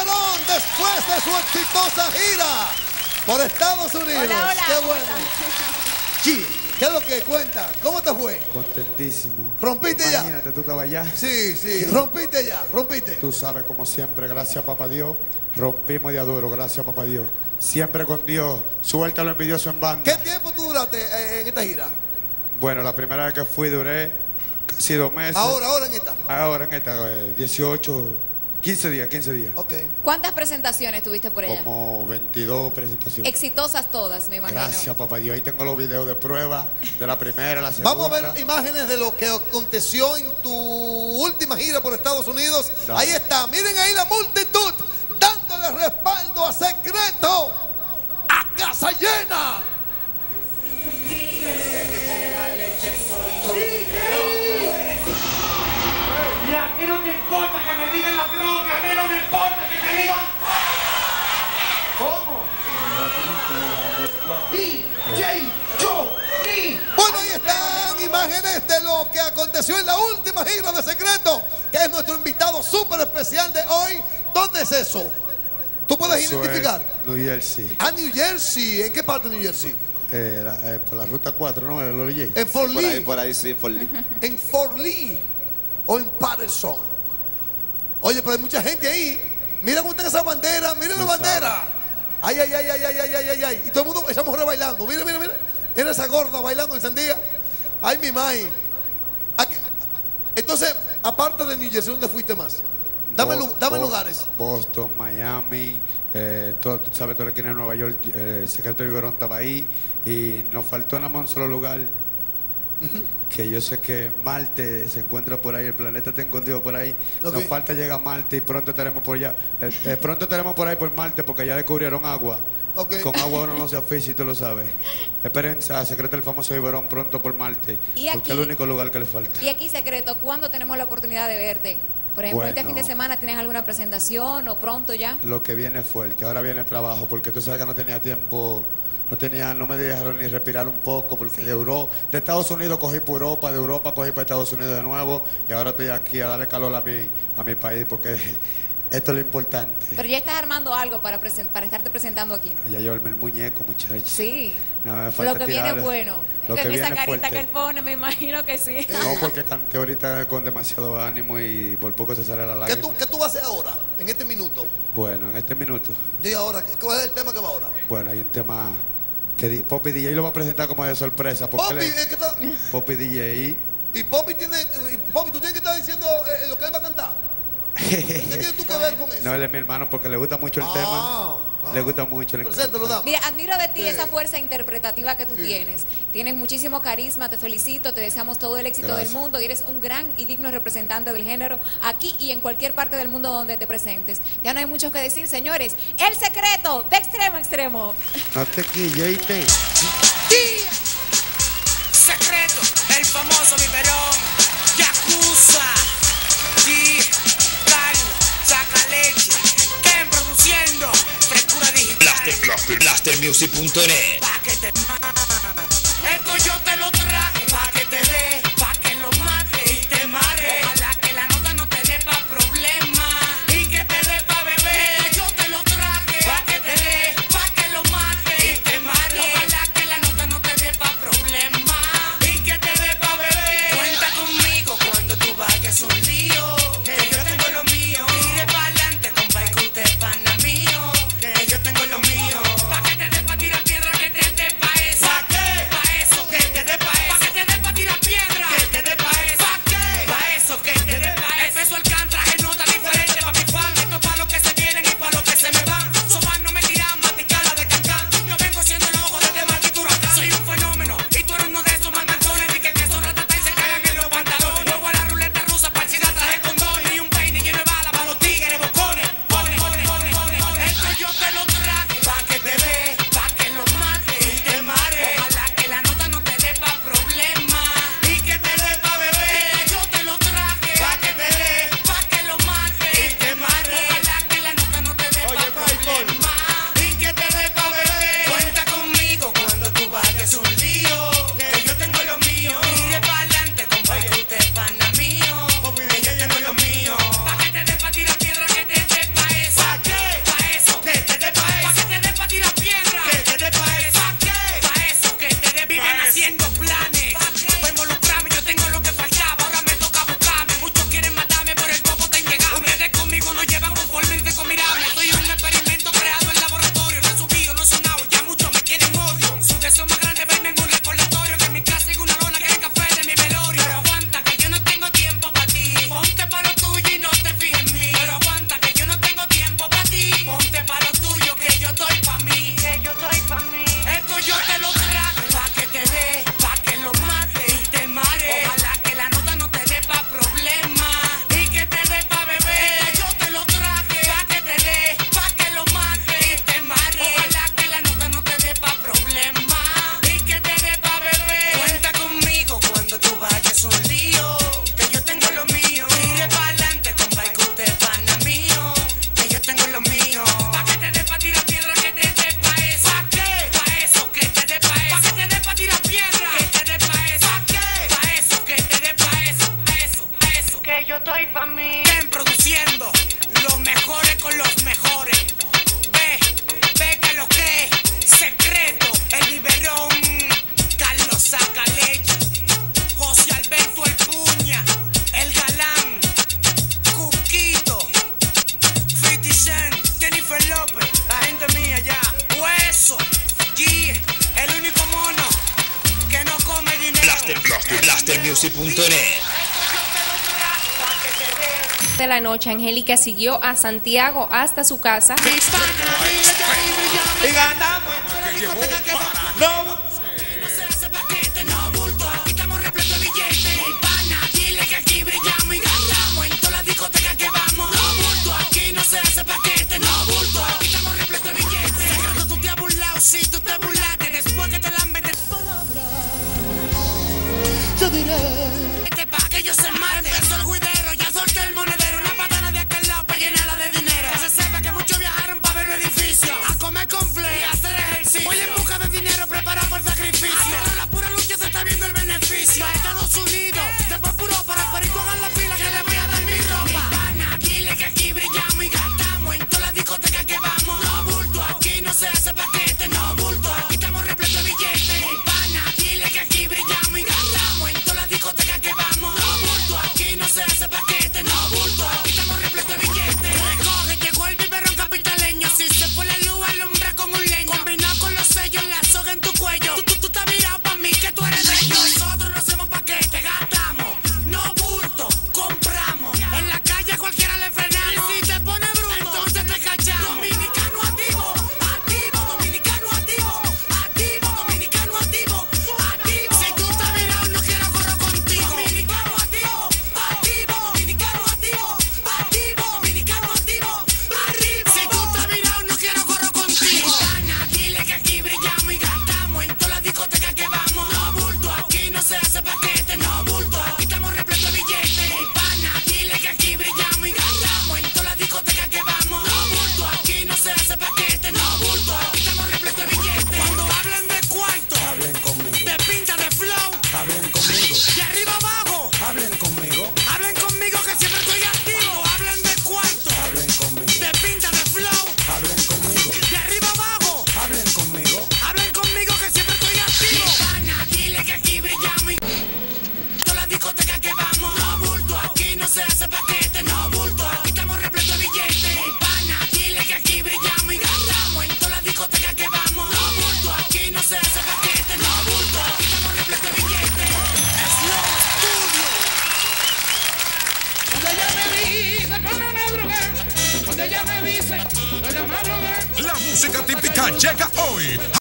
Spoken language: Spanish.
Viverón después de su exitosa gira por Estados Unidos. Hola, hola. ¡Qué bueno! Sí, ¿qué es lo que cuenta? ¿Cómo te fue? Contentísimo. ¿Rompiste ya? Imagínate, tú estabas allá. Sí, sí, rompiste ya, rompiste. Tú sabes, como siempre, gracias papá Dios, rompimos de adoro, gracias papá Dios. Siempre con Dios, suelta lo envidioso en banda. ¿Qué tiempo tú duraste en esta gira? Bueno, la primera vez que fui duré casi 2 meses. Ahora en esta. Ahora en esta, 18, 15 días. Ok. ¿Cuántas presentaciones tuviste por allá? Como 22 presentaciones. Exitosas todas, me imagino. Gracias papá Dios, ahí tengo los videos de prueba de la primera, la segunda. Vamos a ver imágenes de lo que aconteció en tu última gira por Estados Unidos. Dale. Ahí está, miren ahí la multitud dándole respaldo a Secreto a casa llena. Y aquí no te importa que me digan la droga, a mí no me importa que me digan. ¿Cómo? DJ Johnny. Bueno, ahí están imágenes de lo que aconteció en la última gira de Secreto, que es nuestro invitado súper especial de hoy. ¿Dónde es eso? ¿Tú puedes Eso identificar? es New Jersey. A New Jersey. ¿En qué parte de New Jersey? Por la ruta 4, ¿no? El OJ. En Fort Lee. Por ahí sí, Fort Lee. En Fort Lee o en Patterson. Oye, pero hay mucha gente ahí. Mira cómo está esa bandera, miren la bandera. Ay, ay, ay, ay, ay, ay, ay, ay, ay. Y todo el mundo, esa mujer bailando. Mira, mira, mira. Mira esa gorda bailando en sandía. Ay, mi mai. Entonces, aparte de New Jersey, ¿dónde fuiste más? Dame lugares. Boston, Miami, tú sabes, toda la esquina de Nueva York, Secreto de Viverón estaba ahí. Y nos faltó nada más un solo lugar. Que yo sé que Marte se encuentra por ahí, el planeta está escondido por ahí. Okay. Nos falta llegar a Marte y pronto estaremos por allá. Pronto estaremos por ahí por Marte porque ya descubrieron agua. Okay. Con agua uno no se asfixia y tú lo sabes. Esperanza, Secreto del famoso Viverón pronto por Marte. Y porque aquí- es el único lugar que le falta. Y aquí, Secreto, ¿cuándo tenemos la oportunidad de verte? Por ejemplo, este Bueno. fin de semana, ¿tienes alguna presentación o pronto ya? Lo que viene es fuerte, ahora viene trabajo, porque tú sabes que no tenía tiempo, no me dejaron ni respirar un poco, porque Sí. de Estados Unidos cogí por Europa, de Europa cogí para Estados Unidos de nuevo, y ahora estoy aquí a darle calor a mi país, porque esto es lo importante. Pero ya estás armando algo para estarte presentando aquí. Allá llevarme el muñeco, muchachos. Sí. Nada, me falta Lo que viene tirar- es bueno. Lo que Con esa viene es carita fuerte. que él pone, me imagino que sí. No, porque canté ahorita con demasiado ánimo y por poco se sale la ¿Qué lágrima. tú vas a hacer ahora, en este minuto? Bueno, en este minuto, Y ahora, ¿cuál es el tema que va ahora? bueno, hay un tema que Poppy DJ lo va a presentar como de sorpresa. Porque Poppy, él es- ¿qué está? Poppy DJ. Y Poppy, tú tienes que estar diciendo lo que él va a cantar. ¿Qué tienes tú que ver con eso? No, él es mi hermano porque le gusta mucho el tema. Le gusta mucho. Le Preséntalo, dame. Mira, admiro de ti Sí. esa fuerza interpretativa que tú tienes. Tienes muchísimo carisma, te felicito, te deseamos todo el éxito Gracias. del mundo y eres un gran y digno representante del género aquí y en cualquier parte del mundo donde te presentes. Ya no hay mucho que decir, señores. El Secreto, de extremo a extremo. No te quilles, ¿oíste? Secreto, el famoso biberón, Yakuza, y Carlos, saca leche, Ken produciendo, frescura digital, Blastermusic.net. pa' que te esto yo te lo traje, pa' que te dé, pa' que lo mate y te mare, ojalá que la nota no te dé pa' problemas, y que te dé pa' beber, esto yo te lo traje, pa' que te dé, pa' que lo mate y te mare, ojalá que la nota no te dé pa' problemas, y que te dé pa' beber, cuenta conmigo cuando tú vayas un lío, que yo tengo lo mío, tire pa'lante, compa, y que usted es pana mío, que yo tengo lo mío, pa' que te dé pa' tirar piedra, que te dé pa' eso, pa' eso, que te dé pa' eso, blastermusic.net. De la noche, Angélica siguió a Santiago hasta su casa. Si tú te burlaste después que te la metes yo diré pa' que yo se mate. Empezó el juidero, ya solté el monedero. Una patana de aquel lado pa' llenarla de dinero. Que se sepa que muchos viajaron pa' ver el edificio, a comer con fle y a hacer ejercicio. Hoy en busca de dinero preparado por sacrificio. Pero la pura lucha se está viendo el beneficio. A Estados Unidos, después puro para el perito hagan la fila que le voy a dar mi ropa. Pana, dile que aquí brillamos y gastamos en todas las discotecas que vamos. No bulto, aquí no se hace paquete, no bulto. Aquí estamos repletos de billetes. Pana, dile que aquí brillamos y gastamos en todas las discotecas que vamos. No bulto, aquí no se hace paquete, no bulto. Aquí estamos repletos de billetes. Recoge, llegó el biberón capitaleño. Si se fue la luz, alumbra con un leño. Combinado con los sellos, la soga en tu cuello. Tú estás virado pa' mí, que tú eres de ellos. Nosotros no hacemos paquete, gastamos. No bulto, compramos. En la calle cualquiera le frenamos. Y si te pone bruto, entonces te cachamos. Dominicano activo, activo. Dominicano activo, activo. Dominicano activo, activo. Si tú estás virado, no quiero correr contigo. Dominicano activo, activo. Dominicano activo, activo. Dominicano activo, activo. Si tú estás virado, no quiero correr contigo. Pana, dile que aquí brillamos y gastamos en todas las discotecas que vamos. No bulto, aquí no se hace paquete, no bulto. Aquí estamos repletos de billetes. Pana, dile que aquí brillamos y gastamos en todas las discotecas que vamos. No bulto, aquí no se hace paquete, no bulto. Aquí estamos repletos de billetes. Cuando hablen de cuarto, hablen conmigo. De pinta, de flow, hablen conmigo. De arriba abajo, hablen conmigo. Hablen conmigo que siempre estoy activo. Cuando hablen de cuarto, hablen conmigo. De pinta, de flow, hablen conmigo. De arriba abajo, hablen conmigo. Hablen conmigo que siempre estoy activo. Pana, dile que aquí brillamos y todas las discotecas que vamos. No bulto, aquí no se hace paquete, no bulto. Aquí estamos repletos de billetes. Pana, dile que aquí brillamos y gastamos en todas las discotecas que vamos. No bulto, aquí no se hace paquete, no bulto. Aquí estamos repletos de billetes. Slow Studio. Cuando ella me dice, ponme una droga. Cuando ella me dice, no la madrugué. La música típica llega hoy